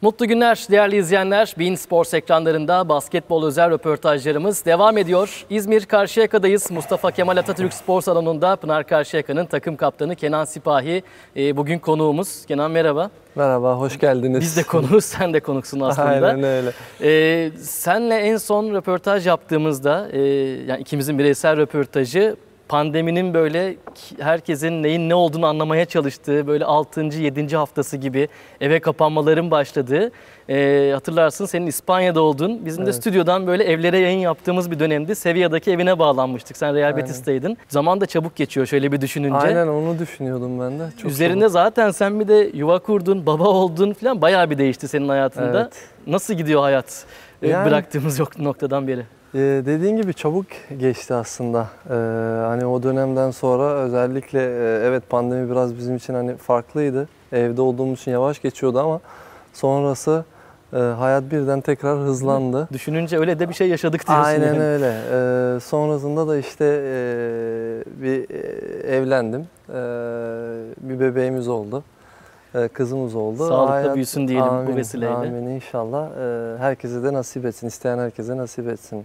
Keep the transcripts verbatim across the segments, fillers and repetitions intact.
Mutlu günler değerli izleyenler. beIN Sports ekranlarında basketbol özel röportajlarımız devam ediyor. İzmir Karşıyaka'dayız. Mustafa Kemal Atatürk Spor Salonu'nda Pınar Karşıyaka'nın takım kaptanı Kenan Sipahi bugün konuğumuz. Kenan merhaba. Merhaba, hoş geldiniz. Biz de konuğuz, sen de konuksun aslında. Aynen öyle. Ee, senle en son röportaj yaptığımızda, e, yani ikimizin bireysel röportajı, pandeminin böyle herkesin neyin ne olduğunu anlamaya çalıştığı, böyle altıncı yedinci haftası gibi eve kapanmaların başladığı, e, hatırlarsın senin İspanya'da olduğun, bizim evet. de stüdyodan böyle evlere yayın yaptığımız bir dönemdi. Sevilla'daki evine bağlanmıştık. Sen Real Betis'teydin. Zaman da çabuk geçiyor şöyle bir düşününce. Aynen, onu düşünüyordum ben de. Çok Üzerinde çabuk. Zaten sen bir de yuva kurdun, baba oldun falan, bayağı bir değişti senin hayatında. Evet. Nasıl gidiyor hayat yani, bıraktığımız noktadan beri? Ee, dediğin gibi çabuk geçti aslında. Ee, hani o dönemden sonra özellikle e, evet pandemi biraz bizim için hani farklıydı. Evde olduğumuz için yavaş geçiyordu ama sonrası e, hayat birden tekrar hızlandı. Düşününce öyle de bir şey yaşadık diyorsun. Aynen yani. öyle. Ee, sonrasında da işte e, bir e, evlendim. E, bir bebeğimiz oldu. Kızımız oldu. Sağlıkla Hayat, büyüsün diyelim amin, bu vesileyle. Amin inşallah. Herkese de nasip etsin. İsteyen herkese nasip etsin.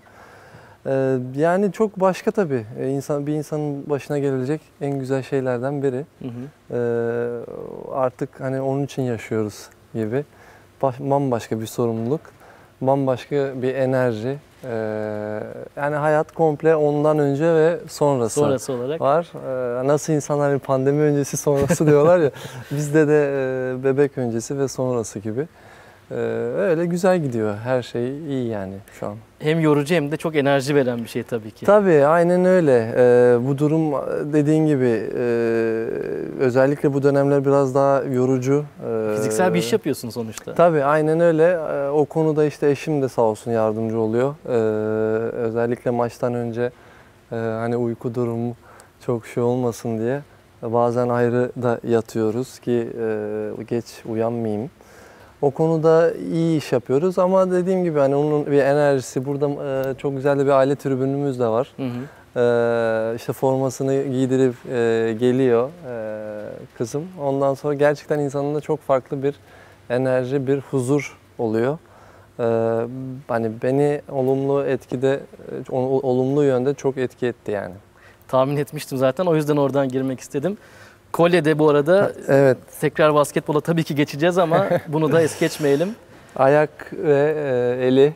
Yani çok başka tabii. İnsan, bir insanın başına gelecek en güzel şeylerden biri. Hı hı. Artık hani onun için yaşıyoruz gibi. Bambaşka bir sorumluluk. Bambaşka bir enerji. Yani hayat komple ondan önce ve sonrası, sonrası olarak var. Nasıl insanlar pandemi öncesi sonrası diyorlar ya, bizde de bebek öncesi ve sonrası gibi. Öyle güzel gidiyor. Her şey iyi yani şu an. Hem yorucu hem de çok enerji veren bir şey tabii ki. Tabii aynen öyle. Bu durum dediğin gibi özellikle bu dönemler biraz daha yorucu. Fiziksel bir iş yapıyorsun sonuçta. Tabii aynen öyle. O konuda işte eşim de sağ olsun yardımcı oluyor. Özellikle maçtan önce hani uyku durumu çok şey olmasın diye bazen ayrı da yatıyoruz ki geç uyanmayayım. O konuda iyi iş yapıyoruz ama dediğim gibi hani onun bir enerjisi, burada e, çok güzel de bir aile tribünümüz de var. Hı hı. E, işte formasını giydirip e, geliyor e, kızım. Ondan sonra gerçekten insanın da çok farklı bir enerji, bir huzur oluyor. E, hani beni olumlu etkide, olumlu yönde çok etki etti yani. Tahmin etmiştim zaten, o yüzden oradan girmek istedim. Kolye'de bu arada evet. Tekrar basketbola tabii ki geçeceğiz ama bunu da es geçmeyelim. Ayak ve e, eli.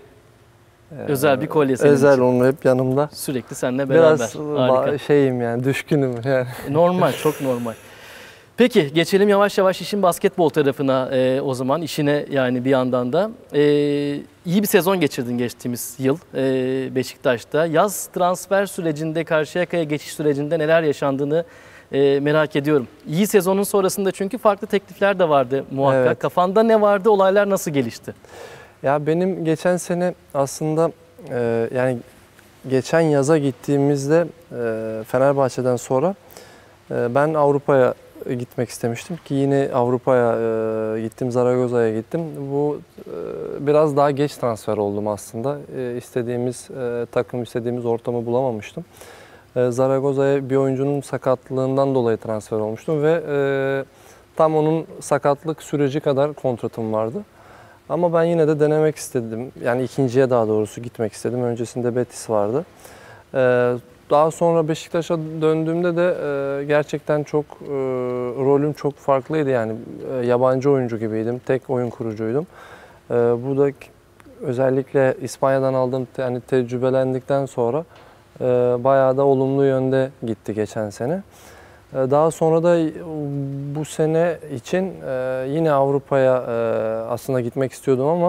Özel bir kolye senin Özel için. Onu hep yanımda. Sürekli seninle beraber. Biraz Harika. şeyim yani, düşkünüm yani. Normal, çok normal. Peki geçelim yavaş yavaş işin basketbol tarafına e, o zaman, işine yani bir yandan da. E, iyi bir sezon geçirdin geçtiğimiz yıl e, Beşiktaş'ta. Yaz transfer sürecinde, Karşıyaka'ya geçiş sürecinde neler yaşandığını E, merak ediyorum. İyi sezonun sonrasında çünkü farklı teklifler de vardı muhakkak. Evet. Kafanda ne vardı? Olaylar nasıl gelişti? Ya benim geçen sene aslında e, yani geçen yaza gittiğimizde e, Fenerbahçe'den sonra e, ben Avrupa'ya gitmek istemiştim ki yine Avrupa'ya e, gittim, Zaragoza'ya gittim. Bu e, biraz daha geç transfer oldum aslında. E, istediğimiz e, takım, istediğimiz ortamı bulamamıştım. Zaragoza'ya bir oyuncunun sakatlığından dolayı transfer olmuştum ve e, tam onun sakatlık süreci kadar kontratım vardı. Ama ben yine de denemek istedim. Yani ikinciye daha doğrusu gitmek istedim. Öncesinde Betis vardı. E, daha sonra Beşiktaş'a döndüğümde de e, gerçekten çok e, rolüm çok farklıydı. Yani e, yabancı oyuncu gibiydim. Tek oyun kurucuydum. E, bu da özellikle İspanya'dan aldığım yani tecrübelendikten sonra bayağı da olumlu yönde gitti geçen sene. Daha sonra da bu sene için yine Avrupa'ya aslında gitmek istiyordum ama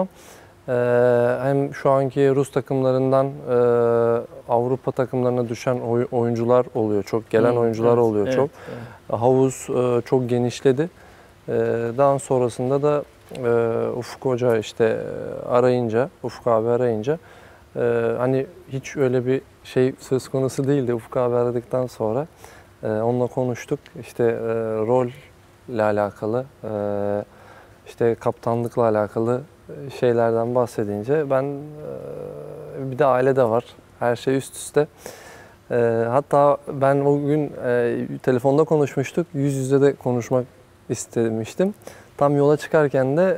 hem şu anki Rus takımlarından Avrupa takımlarına düşen oyuncular oluyor. Çok gelen hmm, oyuncular evet, oluyor evet, çok. Evet. Havuz çok genişledi. Daha sonrasında da Ufuk Hoca işte arayınca, Ufuk abi arayınca hani hiç öyle bir şey söz konusu değildi. Ufuk abi aradıktan sonra e, onunla konuştuk. İşte e, rol ile alakalı, e, işte kaptanlıkla alakalı şeylerden bahsedince ben e, bir de aile de var. Her şey üst üste. E, hatta ben o gün e, telefonda konuşmuştuk. Yüz yüze de konuşmak istemiştim. Tam yola çıkarken de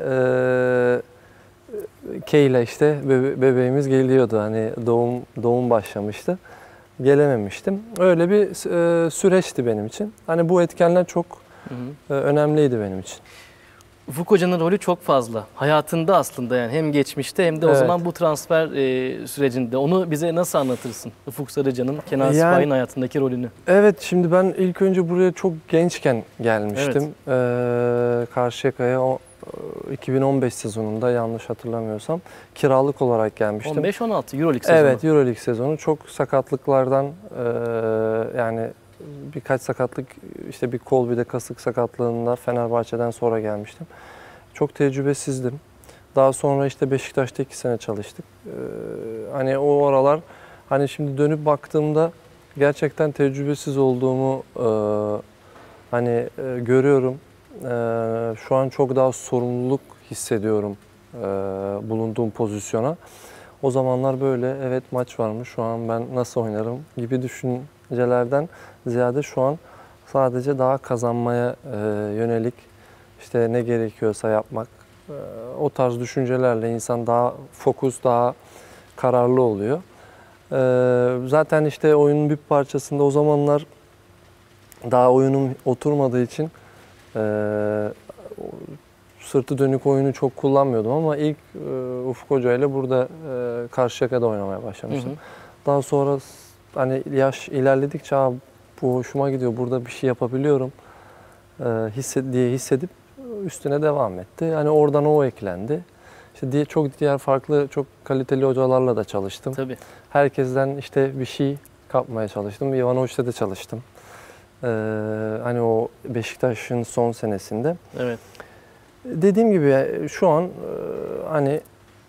e, Kayla işte bebe bebeğimiz geliyordu. Hani doğum doğum başlamıştı. Gelememiştim. Öyle bir e, süreçti benim için. Hani bu etkenler çok hı hı. E, önemliydi benim için. Ufuk Hoca'nın rolü çok fazla. Hayatında aslında yani hem geçmişte hem de evet. o zaman bu transfer e, sürecinde. Onu bize nasıl anlatırsın? Ufuk Sarıcan'ın Kenan yani, Sipahi'nin hayatındaki rolünü. Evet, şimdi ben ilk önce buraya çok gençken gelmiştim. Evet. Ee, Karşıyaka'ya iki bin on beş sezonunda yanlış hatırlamıyorsam kiralık olarak gelmiştim. on beş on altı Euroleague sezonu. Evet, Euroleague sezonu. Çok sakatlıklardan e, yani birkaç sakatlık, işte bir kol bir de kasık sakatlığında Fenerbahçe'den sonra gelmiştim. Çok tecrübesizdim. Daha sonra işte Beşiktaş'ta iki sene çalıştık. Ee, hani o aralar, hani şimdi dönüp baktığımda gerçekten tecrübesiz olduğumu e, hani e, görüyorum. E, şu an çok daha sorumluluk hissediyorum e, bulunduğum pozisyona. O zamanlar böyle evet maç varmış, şu an ben nasıl oynarım gibi düşüncelerden ziyade şu an sadece daha kazanmaya e, yönelik işte ne gerekiyorsa yapmak, e, o tarz düşüncelerle insan daha fokus, daha kararlı oluyor. E, zaten işte oyunun bir parçasında o zamanlar daha oyunum oturmadığı için e, sırtı dönük oyunu çok kullanmıyordum ama ilk e, Ufuk Hoca ile burada e, Karşıyaka'da oynamaya başlamıştım. Hı hı. Daha sonra hani yaş ilerledikçe bu hoşuma gidiyor, burada bir şey yapabiliyorum e, hisset, diye hissedip üstüne devam etti. Yani oradan o eklendi. İşte diye çok diğer farklı çok kaliteli hocalarla da çalıştım. Tabii. Herkesten işte bir şey kapmaya çalıştım. Ivanoviç'te de çalıştım. Ee, hani o Beşiktaş'ın son senesinde. Evet. Dediğim gibi şu an hani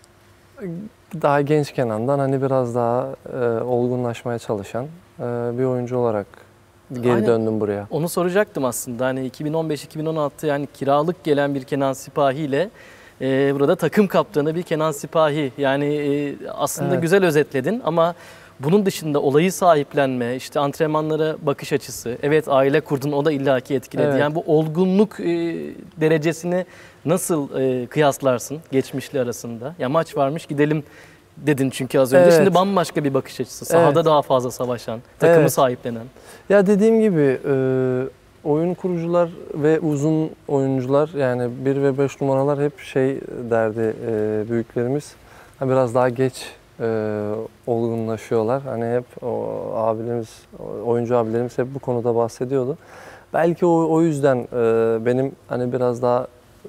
daha genç Kenan'dan hani biraz daha e, olgunlaşmaya çalışan e, bir oyuncu olarak geri Aynen. döndüm buraya. Onu soracaktım aslında. Hani iki bin on beş iki bin on altı yani kiralık gelen bir Kenan Sipahi ile e, burada takım kaptanı bir Kenan Sipahi. Yani e, aslında evet. güzel özetledin ama bunun dışında olayı sahiplenme, işte antrenmanlara bakış açısı, evet aile kurdun, o da illaki etkiledi. Evet. Yani bu olgunluk e, derecesini nasıl e, kıyaslarsın geçmişli arasında? Ya maç varmış gidelim dedin çünkü az önce. Evet. Şimdi bambaşka bir bakış açısı. Sahada evet. daha fazla savaşan, takımı evet. sahiplenen. Ya dediğim gibi e, oyun kurucular ve uzun oyuncular, yani bir ve beş numaralar hep şey derdi e, büyüklerimiz. Biraz daha geç e, olgunlaşıyorlar. Hani hep o abilerimiz, oyuncu abilerimiz hep bu konuda bahsediyordu. Belki o, o yüzden e, benim hani biraz daha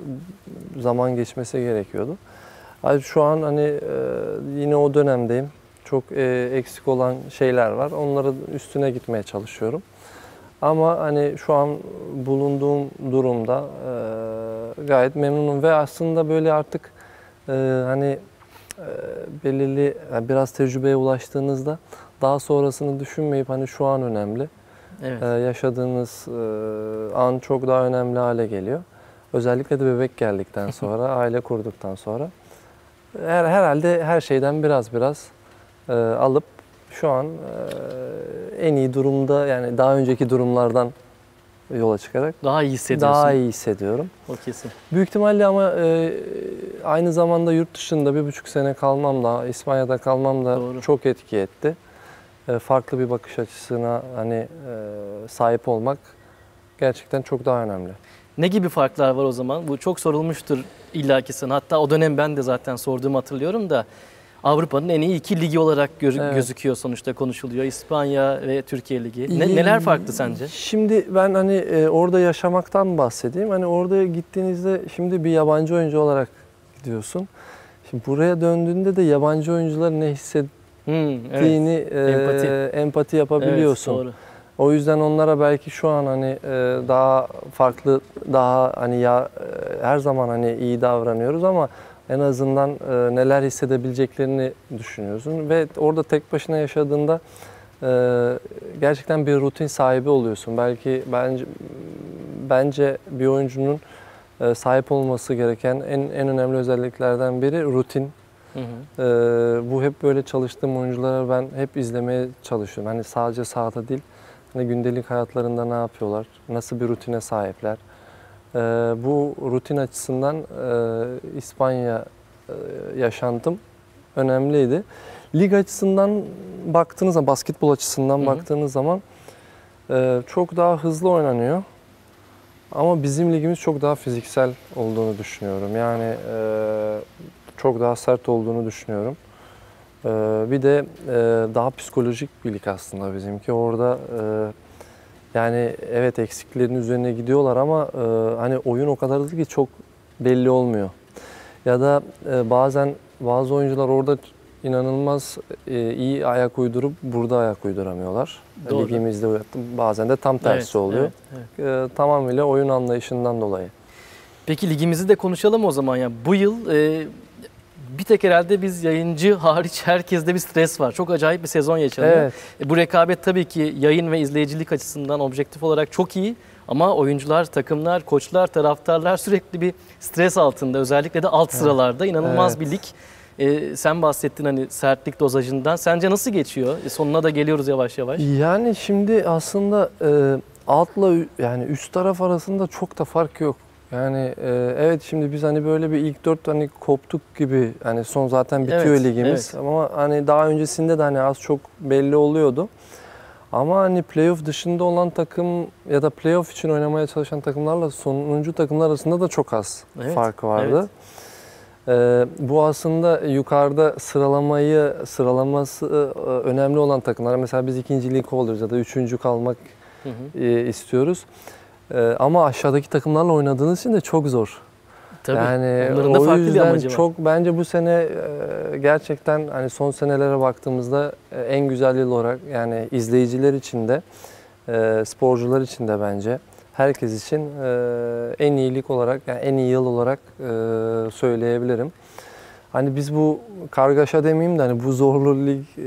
zaman geçmesi gerekiyordu. Yani şu an hani e, yine o dönemdeyim. Çok e, eksik olan şeyler var. Onların üstüne gitmeye çalışıyorum. Ama hani şu an bulunduğum durumda e, gayet memnunum ve aslında böyle artık e, hani e, belirli yani biraz tecrübeye ulaştığınızda daha sonrasını düşünmeyip hani şu an önemli. Evet. E, yaşadığınız e, an çok daha önemli hale geliyor. Özellikle de bebek geldikten sonra, aile kurduktan sonra her, herhalde her şeyden biraz biraz e, alıp şu an e, en iyi durumda, yani daha önceki durumlardan yola çıkarak daha iyi hissediyorsun. Daha iyi hissediyorum. O kesin. Büyük ihtimalle ama e, aynı zamanda yurt dışında bir buçuk sene kalmam da, İspanya'da kalmam da Doğru. çok etki etti. E, farklı bir bakış açısına hani e, sahip olmak gerçekten çok daha önemli. Ne gibi farklar var o zaman? Bu çok sorulmuştur illaki sana. Hatta o dönem ben de zaten sorduğumu hatırlıyorum da Avrupa'nın en iyi iki ligi olarak göz evet. gözüküyor sonuçta, konuşuluyor. İspanya ve Türkiye Ligi. Ne, neler farklı sence? Şimdi ben hani e, orada yaşamaktan bahsedeyim. Hani orada gittiğinizde şimdi bir yabancı oyuncu olarak gidiyorsun. Şimdi buraya döndüğünde de yabancı oyuncular ne hissettiğini hmm, evet. empati. E, empati yapabiliyorsun. Evet, doğru. O yüzden onlara belki şu an hani e, daha farklı, daha hani ya e, her zaman hani iyi davranıyoruz ama en azından e, neler hissedebileceklerini düşünüyorsun ve orada tek başına yaşadığında e, gerçekten bir rutin sahibi oluyorsun. Belki bence bence bir oyuncunun e, sahip olması gereken en en önemli özelliklerden biri rutin. Hı hı. E, bu hep böyle çalıştığım oyunculara ben hep izlemeye çalışıyorum. Hani sadece sahada değil, hani gündelik hayatlarında ne yapıyorlar, nasıl bir rutine sahipler. E, bu rutin açısından e, İspanya e, yaşantım önemliydi. Lig açısından baktığınız zaman, basketbol açısından Hı-hı. baktığınız zaman e, çok daha hızlı oynanıyor. Ama bizim ligimiz çok daha fiziksel olduğunu düşünüyorum. Yani e, çok daha sert olduğunu düşünüyorum. E, bir de e, daha psikolojik bir lig aslında bizimki. Orada e, yani evet eksiklerin üzerine gidiyorlar ama e, hani oyun o kadar hızlı ki çok belli olmuyor. Ya da e, bazen bazı oyuncular orada inanılmaz e, iyi ayak uydurup burada ayak uyduramıyorlar. Doğru. Ligimizde bazen de tam tersi evet, oluyor. Evet, evet. E, tamamıyla oyun anlayışından dolayı. Peki ligimizi de konuşalım o zaman. Ya bu yıl e, bir tek herhalde biz yayıncı hariç herkeste bir stres var. Çok acayip bir sezon yaşanıyor. Evet. E, bu rekabet tabii ki yayın ve izleyicilik açısından objektif olarak çok iyi. Ama oyuncular, takımlar, koçlar, taraftarlar sürekli bir stres altında. Özellikle de alt evet. sıralarda inanılmaz evet. bir lig. Ee, sen bahsettin hani sertlik dozajından. Sence nasıl geçiyor? E, sonuna da geliyoruz yavaş yavaş. Yani şimdi aslında e, altla yani üst taraf arasında çok da fark yok. Yani e, evet şimdi biz hani böyle bir ilk dört hani koptuk gibi hani son zaten bitiyor evet, ligimiz. Evet. Ama hani daha öncesinde de hani az çok belli oluyordu. Ama hani playoff dışında olan takım ya da playoff için oynamaya çalışan takımlarla sonuncu takımlar arasında da çok az evet, fark vardı. Evet. Ee, bu aslında yukarıda sıralamayı sıralaması e, önemli olan takımlar. Mesela biz ikincilik oluyoruz ya da üçüncü kalmak hı hı. E, istiyoruz. E, ama aşağıdaki takımlarla oynadığınız için de çok zor. Tabii. Yani onların da o farklı yüzden bir amacı var. Çok bence bu sene e, gerçekten hani son senelere baktığımızda e, en güzel yıl olarak yani izleyiciler için de e, sporcular için de bence herkes için e, en iyilik olarak yani en iyi yıl olarak e, söyleyebilirim. Hani biz bu kargaşa demeyeyim de hani bu zorlu lig e,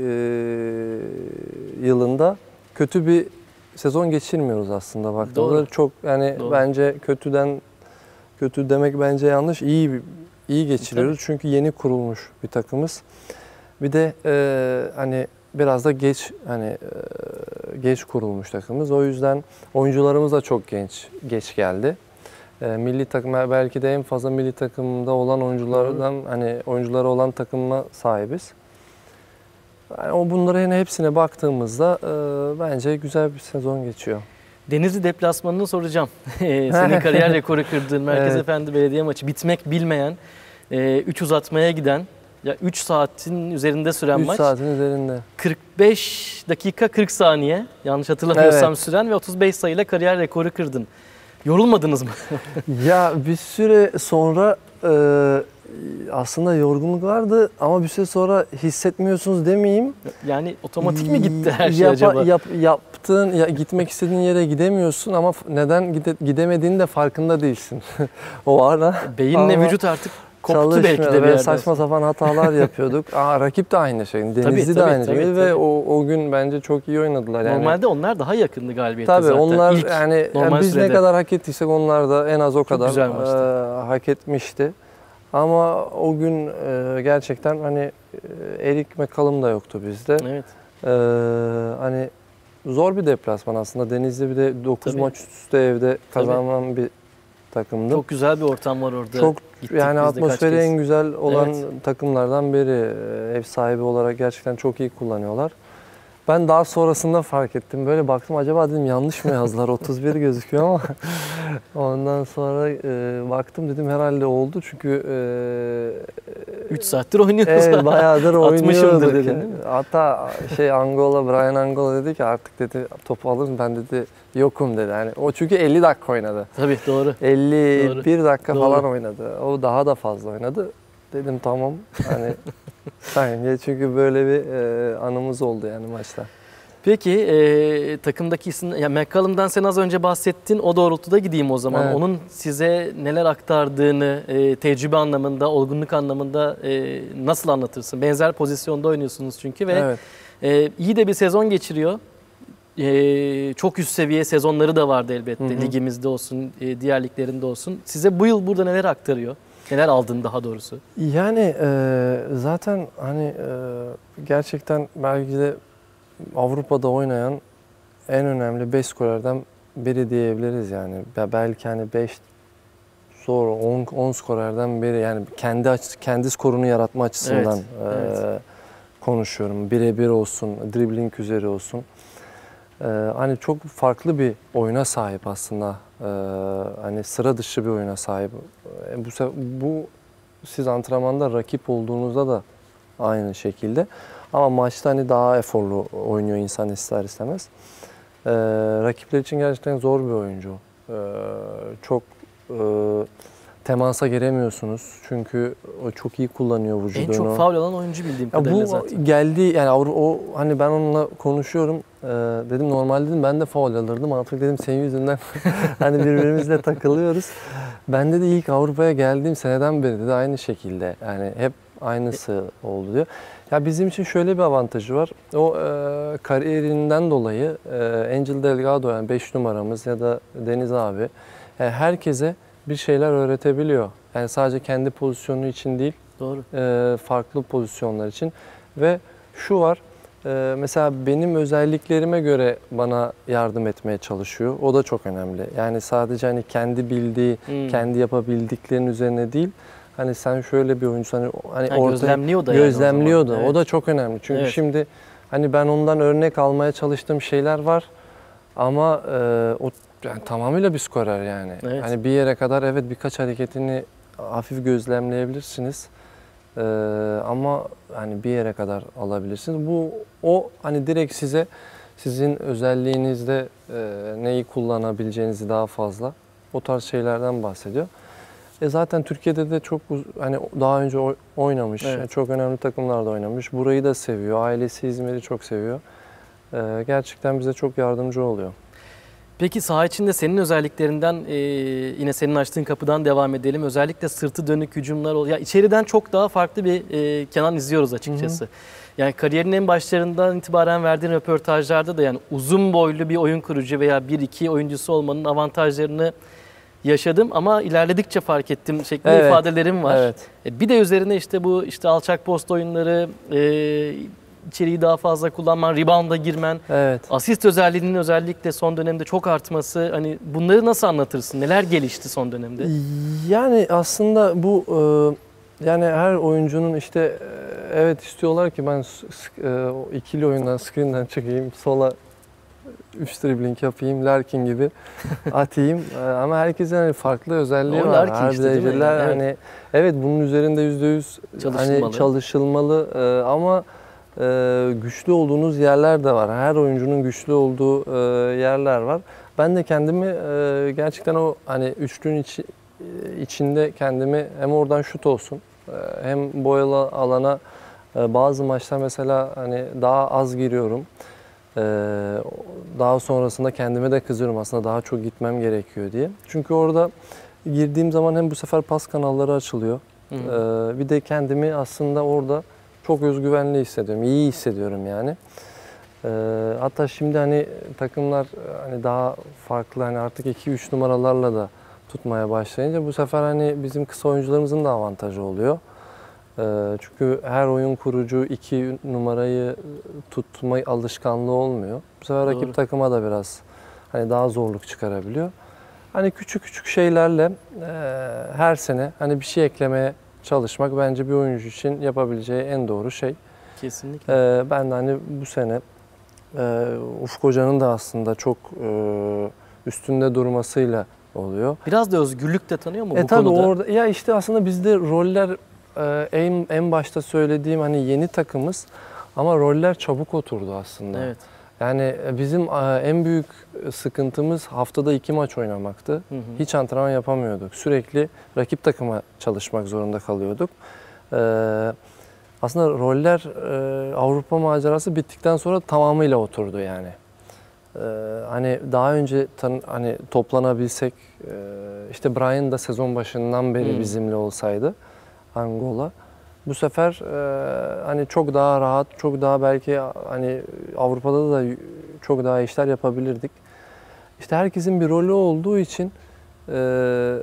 yılında kötü bir sezon geçirmiyoruz aslında baktığımızda. Çok yani Doğru. bence kötüden kötü demek bence yanlış. İyi iyi geçiriyoruz. Tabii. Çünkü yeni kurulmuş bir takımız. Bir de e, hani biraz da geç hani e, geç kurulmuş takımımız. O yüzden oyuncularımız da çok genç geç geldi. E, milli takım belki de en fazla milli takımda olan oyunculardan Hı. hani oyuncuları olan takıma sahibiz. Yani o bunlara yine hepsine baktığımızda e, bence güzel bir sezon geçiyor. Denizli deplasmanını soracağım. Senin kariyer rekoru kırdığın Merkez evet. Efendi Belediye maçı. Bitmek bilmeyen, üç uzatmaya giden, ya üç saatin üzerinde süren üç maç. üç saatin üzerinde. kırk beş dakika kırk saniye yanlış hatırlamıyorsam evet. süren ve otuz beş sayıyla kariyer rekoru kırdın. Yorulmadınız mı? Ya bir süre sonra e, aslında yorgunluk vardı ama bir süre sonra hissetmiyorsunuz demeyeyim. Yani otomatik mi gitti her şey Yapa, acaba? Yap, yaptığın, ya, gitmek istediğin yere gidemiyorsun ama neden gide, gidemediğini de farkında değilsin. O ara. Beyinle ama vücut artık koptu belki de bir yerden. Saçma sapan hatalar yapıyorduk. Aa, rakip de aynı şey. Denizli tabii, de tabii, aynı tabii, şey. Tabii. Ve o, o gün bence çok iyi oynadılar. Yani. Normalde onlar daha yakındı galibiyete tabii, zaten. Onlar İlk, yani, yani biz sürede. Ne kadar hak ettiysek onlar da en az o çok kadar e, hak etmişti. Ama o gün e, gerçekten hani e, Erik McCallum da yoktu bizde. Evet. E, hani zor bir deplasman aslında. Denizli bir de dokuz maç üst üste evde kazanan Tabii. bir takımdı. Çok güzel bir ortam var orada. Çok Gittik yani atmosferi en güzel olan evet. takımlardan biri. Ev sahibi olarak gerçekten çok iyi kullanıyorlar. Ben daha sonrasında fark ettim. Böyle baktım acaba dedim yanlış mı yazdılar? otuz bir gözüküyor ama ondan sonra e, baktım dedim herhalde oldu çünkü üç e, saattir oynuyoruz. Evet, bayağıdır oynuyorduk. Dedin, değil mi? Hatta şey Angola, Brian Angola dedi ki artık dedi topu alırım ben dedi yokum dedi. Yani o çünkü elli dakika oynadı. Tabii doğru. elli bir doğru. dakika doğru. falan oynadı. O daha da fazla oynadı. Dedim tamam hani Aynen çünkü böyle bir e, anımız oldu yani maçta. Peki e, takımdaki isim, ya McCallum'dan sen az önce bahsettin. O doğrultuda gideyim o zaman. Evet. Onun size neler aktardığını e, tecrübe anlamında, olgunluk anlamında e, nasıl anlatırsın? Benzer pozisyonda oynuyorsunuz çünkü ve evet. e, iyi de bir sezon geçiriyor. E, çok üst seviye sezonları da vardı elbette. Hı hı. Ligimizde olsun, e, diğer liglerinde olsun. Size bu yıl burada neler aktarıyor? Neler aldın daha doğrusu? Yani e, zaten hani e, gerçekten belki de Avrupa'da oynayan en önemli beş skorerden biri diyebiliriz yani. Belki hani beş zor. on skorerden biri yani kendi açı, kendi skorunu yaratma açısından Evet, e, evet. konuşuyorum. Birebir olsun, dribbling üzeri olsun. E, hani çok farklı bir oyuna sahip aslında. E, hani sıra dışı bir oyuna sahip. E, bu, bu siz antrenmanda rakip olduğunuzda da aynı şekilde. Ama maçta hani daha eforlu oynuyor insan ister istemez. Ee, rakipler için gerçekten zor bir oyuncu. Ee, çok e, temasa giremiyorsunuz. Çünkü o çok iyi kullanıyor vücudunu. En çok faul alan oyuncu bildiğim Ya kadarıyla bu zaten. geldi yani o hani ben onunla konuşuyorum. Ee, dedim normalde dedim ben de faul alırdım. Artık dedim senin yüzünden hani birbirimizle takılıyoruz. Ben de ilk Avrupa'ya geldiğim seneden beri de aynı şekilde yani hep aynısı oldu diyor. Ya bizim için şöyle bir avantajı var. O e, kariyerinden dolayı e, Angel Delgado yani beş numaramız ya da Deniz abi yani herkese bir şeyler öğretebiliyor. Yani sadece kendi pozisyonu için değil. Doğru. E, farklı pozisyonlar için ve şu var e, mesela benim özelliklerime göre bana yardım etmeye çalışıyor. O da çok önemli. Yani sadece hani kendi bildiği, hmm. kendi yapabildiklerinin üzerine değil. Hani sen şöyle bir oyuncu hani hani ha, ortaya gözlemliyor da gözlemliyor yani da. o, evet. O da çok önemli. Çünkü evet. şimdi hani ben ondan örnek almaya çalıştığım şeyler var. Ama e, o yani tamamıyla bir skorer yani. Evet. Hani bir yere kadar evet birkaç hareketini hafif gözlemleyebilirsiniz. Ee, ama hani bir yere kadar alabilirsiniz. Bu o hani direkt size sizin özelliğinizde e, neyi kullanabileceğinizi daha fazla o tarz şeylerden bahsediyor. E zaten Türkiye'de de çok hani daha önce oynamış, evet. yani çok önemli takımlarda oynamış. Burayı da seviyor. Ailesi İzmir'i çok seviyor. Ee, gerçekten bize çok yardımcı oluyor. Peki saha içinde senin özelliklerinden e, yine senin açtığın kapıdan devam edelim. Özellikle sırtı dönük hücumlar oluyor. Ya içeriden çok daha farklı bir e, Kenan izliyoruz açıkçası. Hı hı. Yani kariyerinin en başlarından itibaren verdiğin röportajlarda da yani uzun boylu bir oyun kurucu veya bir iki oyuncusu olmanın avantajlarını yaşadım ama ilerledikçe fark ettim şeklinde evet. ifadelerim var. Evet. E, bir de üzerine işte bu işte alçak post oyunları, e, içeriği daha fazla kullanman, rebound'a girmen, evet. asist özelliğinin özellikle son dönemde çok artması. Hani bunları nasıl anlatırsın? Neler gelişti son dönemde? Yani aslında bu e, yani her oyuncunun işte e, evet istiyorlar ki ben e, ikili oyundan, screen'den çıkayım, sola üç dribbling yapayım, Larkin gibi atayım. Ama herkesin hani farklı özelliği o var. Her işte, yani? Evet. Hani evet bunun üzerinde yüzde yüz hani çalışılmalı e, ama Ee, güçlü olduğunuz yerler de var. Her oyuncunun güçlü olduğu e, yerler var. Ben de kendimi e, gerçekten o hani üçlünün içi, içinde kendimi hem oradan şut olsun e, hem boyalı alana e, bazı maçlar mesela hani daha az giriyorum. E, daha sonrasında kendime de kızıyorum aslında daha çok gitmem gerekiyor diye. Çünkü orada girdiğim zaman hem bu sefer pas kanalları açılıyor. Hı hı. E, bir de kendimi aslında orada çok özgüvenli hissediyorum, iyi hissediyorum yani. Ee, hatta şimdi hani takımlar hani daha farklı hani artık iki üç numaralarla da tutmaya başlayınca bu sefer hani bizim kısa oyuncularımızın da avantajı oluyor. Ee, çünkü her oyun kurucu iki numarayı tutma alışkanlığı olmuyor. Bu sefer Doğru. rakip takıma da biraz hani daha zorluk çıkarabiliyor. Hani küçük küçük şeylerle e, her sene hani bir şey eklemeye çalışmak bence bir oyuncu için yapabileceği en doğru şey. Kesinlikle. Ee, ben de hani bu sene e, Ufuk Hoca'nın da aslında çok e, üstünde durmasıyla oluyor. Biraz da özgürlük de tanıyor mu e, bu tabii konuda? Orada, ya işte aslında bizde roller e, en, en başta söylediğim hani yeni takımız ama roller çabuk oturdu aslında. Evet. Yani bizim en büyük sıkıntımız haftada iki maç oynamaktı. Hı hı. Hiç antrenman yapamıyorduk. Sürekli rakip takıma çalışmak zorunda kalıyorduk. Ee, aslında roller e, Avrupa macerası bittikten sonra tamamıyla oturdu yani. Ee, hani daha önce tan hani toplanabilsek, e, işte Brian da sezon başından beri hmm. bizimle olsaydı Angola. Bu sefer e, hani çok daha rahat, çok daha belki hani Avrupa'da da çok daha işler yapabilirdik. İşte herkesin bir rolü olduğu için e,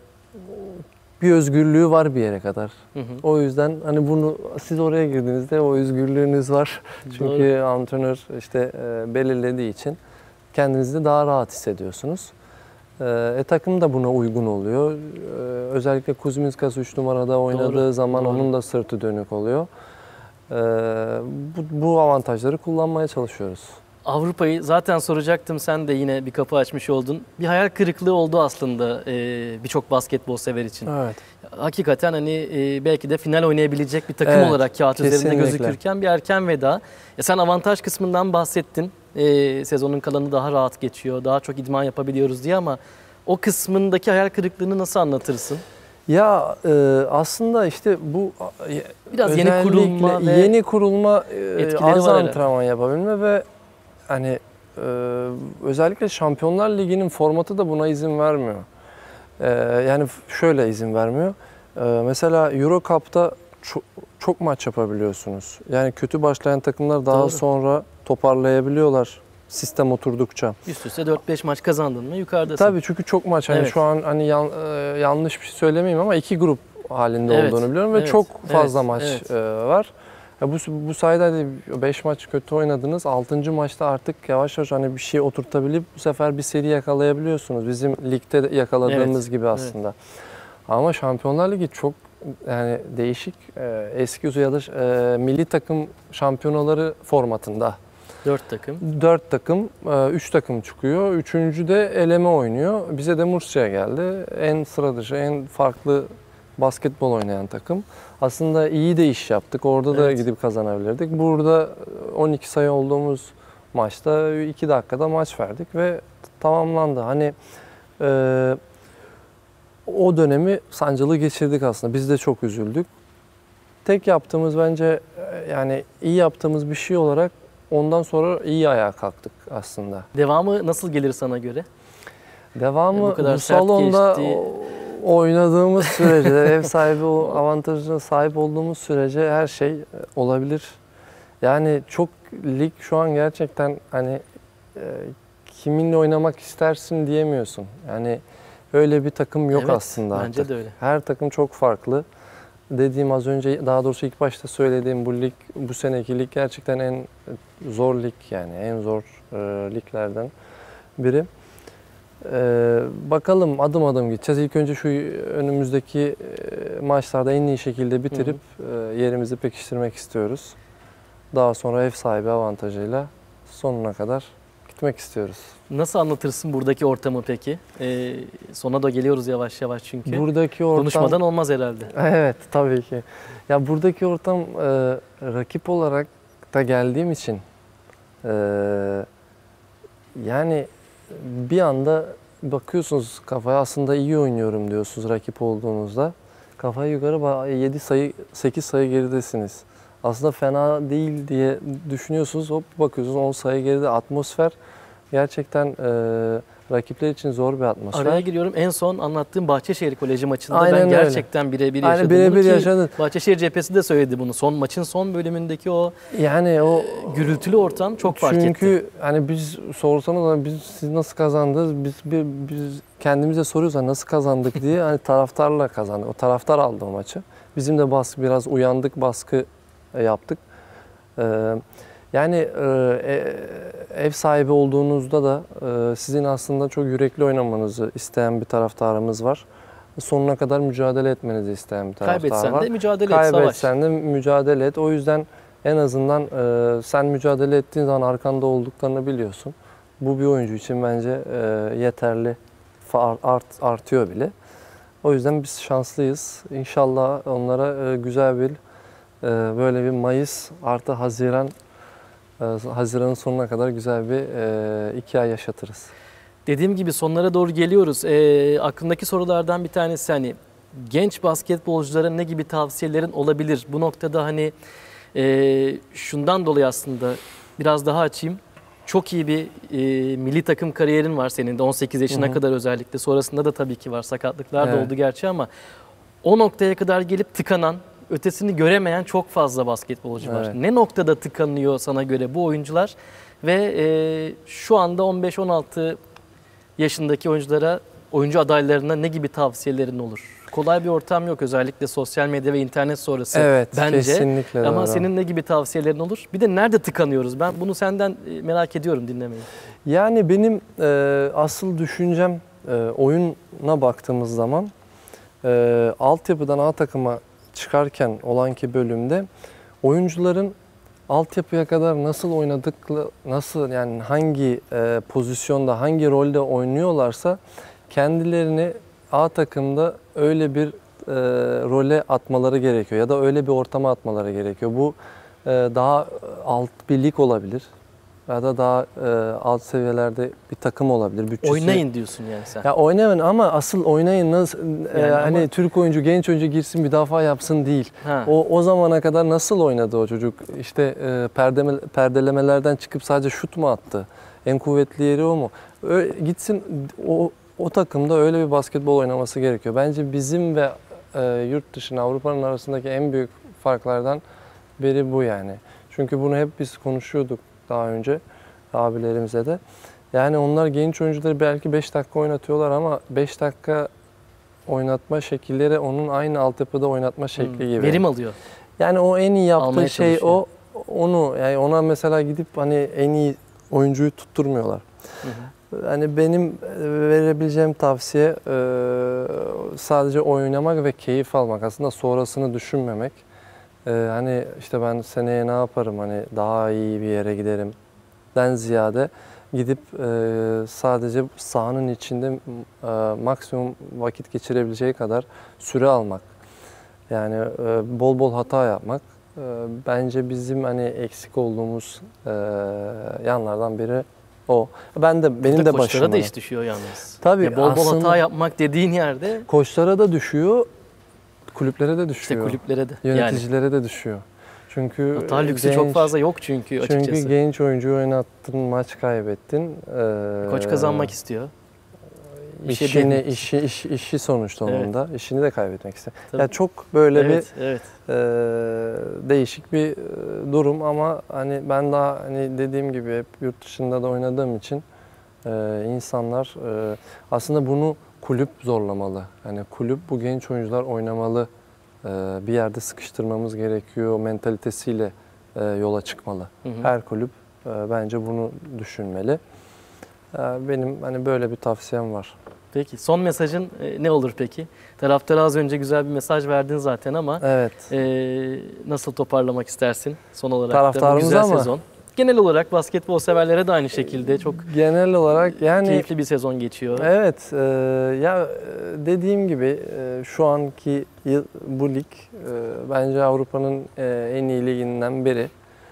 bir özgürlüğü var bir yere kadar. Hı hı. O yüzden hani bunu siz oraya girdiğinizde o özgürlüğünüz var. Çünkü Doğru. antrenör işte e, belirlediği için kendinizi daha rahat hissediyorsunuz. E, e, takım da buna uygun oluyor. E, özellikle Kuzminskas üç numarada oynadığı Doğru, zaman doğru. onun da sırtı dönük oluyor. E, bu, bu avantajları kullanmaya çalışıyoruz. Avrupa'yı zaten soracaktım, sen de yine bir kapı açmış oldun. Bir hayal kırıklığı oldu aslında e, birçok basketbol sever için. Evet. Hakikaten hani e, belki de final oynayabilecek bir takım Evet, olarak kağıt üzerinde kesinlikle. gözükürken bir erken veda. Ya sen avantaj kısmından bahsettin. E, sezonun kalanı daha rahat geçiyor, daha çok idman yapabiliyoruz diye, ama o kısmındaki hayal kırıklığını nasıl anlatırsın? Ya e, aslında işte bu e, Biraz yeni özellikle kurulma ve yeni kurulma e, etkileri az var herhalde. antrenman yapabilme ve hani e, özellikle Şampiyonlar Ligi'nin formatı da buna izin vermiyor. E, yani şöyle izin vermiyor. E, mesela Euro Cup'ta çok, çok maç yapabiliyorsunuz. Yani kötü başlayan takımlar daha Doğru. sonra toparlayabiliyorlar sistem oturdukça. Üst üste dört beş maç kazandın mı yukarıdasın. Tabii, çünkü çok maç. Hani Evet. şu an hani yan, e, yanlış bir şey söylemeyeyim ama iki grup halinde Evet, olduğunu biliyorum ve evet, çok fazla evet, maç evet. e, var. Ya bu bu sayede hani beş maç kötü oynadınız. altıncı maçta artık yavaş yavaş hani bir şey oturtabilip bu sefer bir seri yakalayabiliyorsunuz. Bizim ligde de yakaladığımız Evet, gibi aslında. Ama Şampiyonlar Ligi çok yani değişik. E, eski ya da e, milli takım şampiyonaları formatında. Dört takım. Dört takım, üç takım çıkıyor. Üçüncü de eleme oynuyor. Bize de Murcia geldi. En sıra dışı, en farklı basketbol oynayan takım. Aslında iyi de iş yaptık. Orada da Evet. gidip kazanabilirdik. Burada on iki sayı olduğumuz maçta iki dakikada maç verdik ve tamamlandı. Hani e, o dönemi sancılı geçirdik aslında. Biz de çok üzüldük. Tek yaptığımız bence yani iyi yaptığımız bir şey olarak ondan sonra iyi ayağa kalktık aslında. Devamı nasıl gelir sana göre? Devamı Bu bu, kadar sert salonda geçti. o- oynadığımız sürece, ev sahibi o avantajına sahip olduğumuz sürece her şey olabilir. Yani çok lig şu an gerçekten hani e, kiminle oynamak istersin diyemiyorsun. Yani öyle bir takım yok Evet, aslında bence artık. de öyle. Her takım çok farklı. Dediğim az önce, daha doğrusu ilk başta söylediğim bu lig, bu seneki lig gerçekten en zor lig, yani en zor e, liglerden biri. E, bakalım adım adım gideceğiz. İlk önce şu önümüzdeki e, maçlarda en iyi şekilde bitirip e, yerimizi pekiştirmek istiyoruz. Daha sonra ev sahibi avantajıyla sonuna kadar gitmek istiyoruz. Nasıl anlatırsın buradaki ortamı peki? Ee, sona da geliyoruz yavaş yavaş çünkü. Buradaki ortam... Konuşmadan olmaz herhalde. Evet, tabii ki. Ya buradaki ortam e, rakip olarak da geldiğim için e, yani bir anda bakıyorsunuz kafaya, aslında iyi oynuyorum diyorsunuz rakip olduğunuzda. Kafayı yukarı yedi sayı sekiz sayı geridesiniz. Aslında fena değil diye düşünüyorsunuz. Hop bakıyorsunuz on sayı geride. Atmosfer gerçekten e, rakipler için zor bir atmosfer. Araya giriyorum. En son anlattığım Bahçeşehir Koleji maçında Aynen ben öyle. gerçekten birebir yaşadım. Aynen birebir bunu ki yaşadın. Bahçeşehir cephesi de söyledi bunu. Son maçın son bölümündeki o Yani o gürültülü ortam çok fark etti. Çünkü hani biz sorsanız biz siz nasıl kazandınız? Biz bir biz kendimize soruyoruz hani nasıl kazandık diye. Hani taraftarla kazandık. O taraftar aldı o maçı. Bizim de baskı biraz uyandık, baskı yaptık. Ee, yani e, ev sahibi olduğunuzda da e, sizin aslında çok yürekli oynamanızı isteyen bir taraftarımız var. Sonuna kadar mücadele etmenizi isteyen bir taraftar Kaybetsen var. de mücadele et, savaş. Kaybetsen de mücadele et. O yüzden en azından e, sen mücadele ettiğin zaman arkanda olduklarını biliyorsun. Bu bir oyuncu için bence e, yeterli, art, artıyor bile. O yüzden biz şanslıyız. İnşallah onlara e, güzel bir e, böyle bir Mayıs artı Haziran, e, Haziran'ın sonuna kadar güzel bir e, iki ay yaşatırız. Dediğim gibi sonlara doğru geliyoruz. E, aklımdaki sorulardan bir tanesi hani genç basketbolculara ne gibi tavsiyelerin olabilir? Bu noktada hani e, şundan dolayı aslında biraz daha açayım. Çok iyi bir e, milli takım kariyerin var senin de on sekiz yaşına Hı hı. kadar özellikle. Sonrasında da tabii ki var. Sakatlıklar da Evet. oldu gerçi ama o noktaya kadar gelip tıkanan, ötesini göremeyen çok fazla basketbolcu var. Evet. Ne noktada tıkanıyor sana göre bu oyuncular? Ve e, şu anda on beş on altı yaşındaki oyunculara, oyuncu adaylarına ne gibi tavsiyelerin olur? Kolay bir ortam yok, özellikle sosyal medya ve internet sonrası Evet, bence. kesinlikle Ama doğru. senin ne gibi tavsiyelerin olur? Bir de nerede tıkanıyoruz? Ben bunu senden merak ediyorum dinlemeyi. Yani benim e, asıl düşüncem e, oyuna baktığımız zaman e, altyapıdan A takıma çıkarken olan ki bölümde oyuncuların altyapıya kadar nasıl oynadıkları, nasıl yani hangi e, pozisyonda, hangi rolde oynuyorlarsa kendilerini A takımda öyle bir e, role atmaları gerekiyor ya da öyle bir ortama atmaları gerekiyor. Bu e, daha alt bir lig olabilir ya da daha e, alt seviyelerde bir takım olabilir. Bütçesi... Oynayın diyorsun yani sen. Ya oynayın ama asıl oynayın nasıl e, Yani hani ama... Türk oyuncu, genç oyuncu girsin müdafaa yapsın değil. Ha. O o zamana kadar nasıl oynadı o çocuk? İşte e, perdeme, perdelemelerden çıkıp sadece şut mu attı? En kuvvetli yeri o mu? Öyle, gitsin o o takımda öyle bir basketbol oynaması gerekiyor. Bence bizim ve e, yurt dışına Avrupa'nın arasındaki en büyük farklardan biri bu yani. Çünkü bunu hep biz konuşuyorduk daha önce abilerimize de. Yani onlar genç oyuncuları belki beş dakika oynatıyorlar ama beş dakika oynatma şekilleri onun aynı altyapıda oynatma şekli hmm, gibi. Verim alıyor. Yani o en iyi yaptığı Almaya şey o. Onu yani ona mesela gidip hani en iyi oyuncuyu tutturmuyorlar. Hı hı. Hani benim verebileceğim tavsiye sadece oynamak ve keyif almak. Aslında sonrasını düşünmemek. Hani işte ben seneye ne yaparım, hani daha iyi bir yere giderim den ziyade gidip sadece sahanın içinde maksimum vakit geçirebileceği kadar süre almak. Yani bol bol hata yapmak bence bizim hani eksik olduğumuz yanlardan biri o. Ben de benim burada de başıma. Koçlara da iş düşüyor yalnız. Tabii ya bol bol hata yapmak dediğin yerde koçlara da düşüyor, kulüplere de düşüyor. İşte kulüplere de. Yöneticilere yani. de düşüyor. Çünkü hata lüksü genç, çok fazla yok çünkü açıkçası. Çünkü genç oyuncuyu oynattın, maç kaybettin. Ee, Koç kazanmak istiyor. İşini, işi, iş, işi sonuçta onun evet. da. İşini de kaybetmek istiyor. Yani çok böyle evet, bir evet. E, değişik bir durum ama hani ben daha hani dediğim gibi hep yurt dışında da oynadığım için e, insanlar e, aslında bunu kulüp zorlamalı. Yani kulüp bu genç oyuncular oynamalı. E, bir yerde sıkıştırmamız gerekiyor mentalitesiyle e, yola çıkmalı. Hı hı. Her kulüp e, bence bunu düşünmeli. E, benim hani böyle bir tavsiyem var. Peki son mesajın ne olur peki? Taraftara az önce güzel bir mesaj verdin zaten ama evet. e, nasıl toparlamak istersin son olarak da bu güzel ama. sezon? Genel olarak basketbol severlere de aynı şekilde çok genel olarak yani keyifli bir sezon geçiyor. Evet, e, ya dediğim gibi e, şu anki yıl, bu lig e, bence Avrupa'nın e, en iyi liginden biri.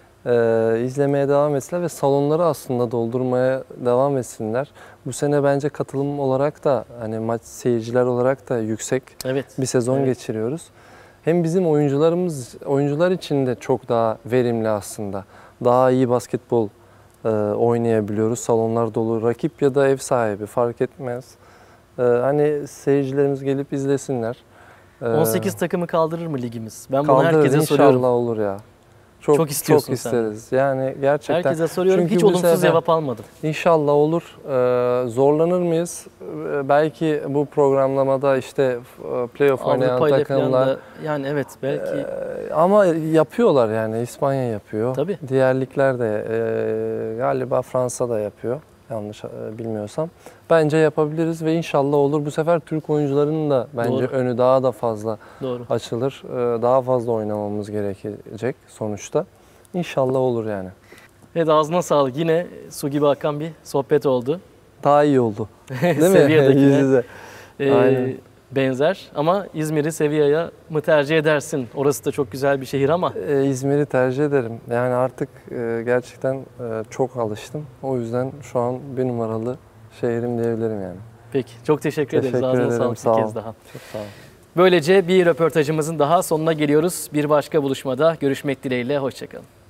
E, izlemeye devam etsinler ve salonları aslında doldurmaya devam etsinler. Bu sene bence katılım olarak da hani maç seyirciler olarak da yüksek evet. bir sezon evet. geçiriyoruz. Hem bizim oyuncularımız oyuncular için de çok daha verimli aslında. Daha iyi basketbol e, oynayabiliyoruz. Salonlar dolu. Rakip ya da ev sahibi fark etmez. E, hani seyircilerimiz gelip izlesinler. E, on sekiz takımı kaldırır mı ligimiz? Ben bunu herkese soruyorum. İnşallah olur ya. Çok, çok istiyorsun Çok isteriz. Sen. Yani gerçekten. Herkese soruyorum. Çünkü hiç olumsuz sefer, cevap almadım. İnşallah olur. Ee, zorlanır mıyız? Ee, belki bu programlamada işte playoff oynayan takımlar. Da, yani evet belki. Ee, ama yapıyorlar yani. İspanya yapıyor. Tabii. Diğer ligler de e, galiba Fransa da yapıyor. Yanlış e, bilmiyorsam. Bence yapabiliriz ve inşallah olur. Bu sefer Türk oyuncularının da bence Doğru. önü daha da fazla Doğru. açılır. Ee, daha fazla oynamamız gerekecek sonuçta. İnşallah olur yani. Evet ağzına sağlık. Yine su gibi akan bir sohbet oldu. Daha iyi oldu. Değil mi? Yüz yüze. Ee, Aynen. Benzer ama İzmir'i Sevilla'ya mı tercih edersin? Orası da çok güzel bir şehir ama. Ee, İzmir'i tercih ederim. Yani artık e, gerçekten e, çok alıştım. O yüzden şu an bir numaralı şehrim diyebilirim yani. Peki çok teşekkür, teşekkür ederiz. Ağzına sağlık sağ bir kez daha. Çok sağ olun. Böylece bir röportajımızın daha sonuna geliyoruz. Bir başka buluşmada görüşmek dileğiyle. Hoşçakalın.